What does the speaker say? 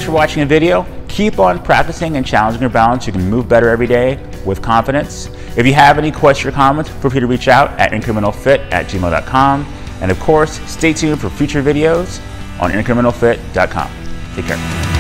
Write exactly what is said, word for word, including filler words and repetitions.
for watching a video. Keep on practicing and challenging your balance. You can move better every day with confidence. If you have any questions or comments, feel free to reach out at incremental fit at gmail dot com. And of course, stay tuned for future videos on incremental fit dot com. Take care.